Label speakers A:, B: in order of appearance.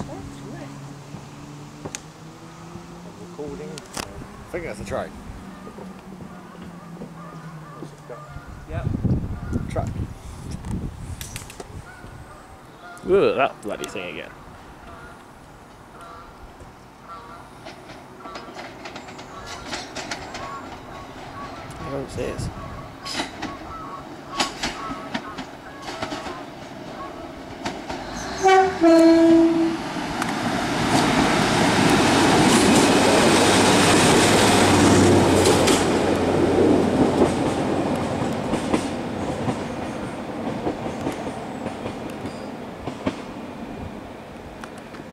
A: I'm recording. I think that's a train.
B: Yeah.
A: Truck.
C: Ugh, that bloody thing again. I don't see it.